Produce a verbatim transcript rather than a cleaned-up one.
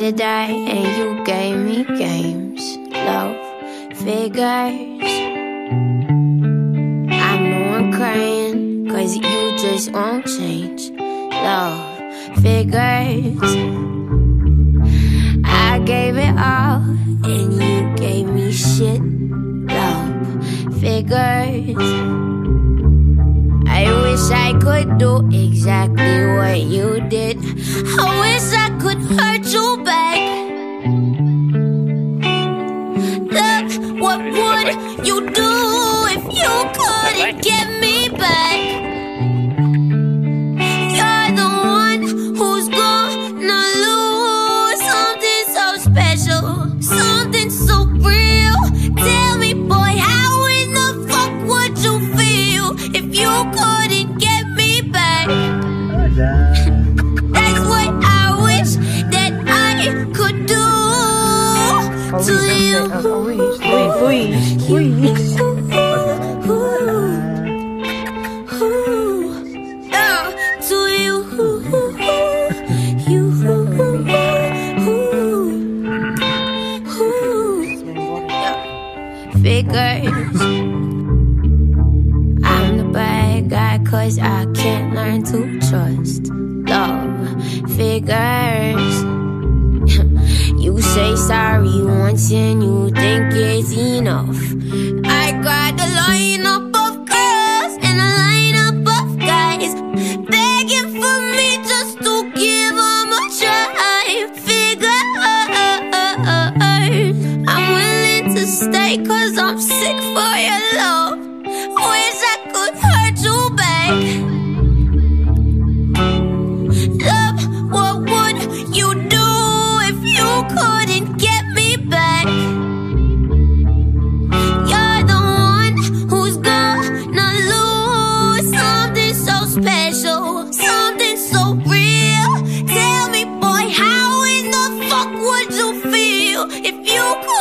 other day and you gave me games, love figures. I know I'm crying, cause you just won't change, love figures. I gave it all and you gave me shit, love figures. I wish I could do exactly what you did. I wish I could hurt you back. Look, what would you do if you couldn't get me back? You're the one who's gonna lose something so special, something so real. Tell me, boy, how in the fuck would you feel if you couldn't get me back? That's what I wish that I could do to you. To you, you, figures. I'm the bad guy cause I can't learn to trust, love figures. You say sorry once and you think it's enough. I got the lineup of girls and a lineup of guys begging for me just to give them a try. Figures, I'm willing to stay cause I'm sick for your love. Wish I could hurt you back. Love, what would you do if you couldn't get me back? You're the one who's gonna lose something so special, something so real. Tell me, boy, how in the fuck would you feel if you could